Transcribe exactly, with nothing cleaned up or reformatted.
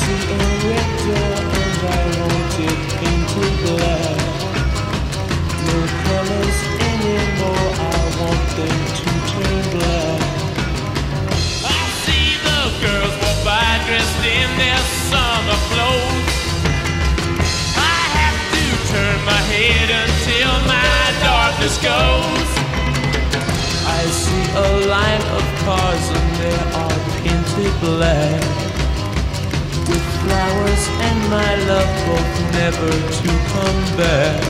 see a red door and I want it painted black. No colors anymore, I want them to turn black. I see the girls walk by dressed in their summer clothes. I have to turn my head until my darkness goes. I see a line of cars and they are painted black, with flowers and my love both never to come back.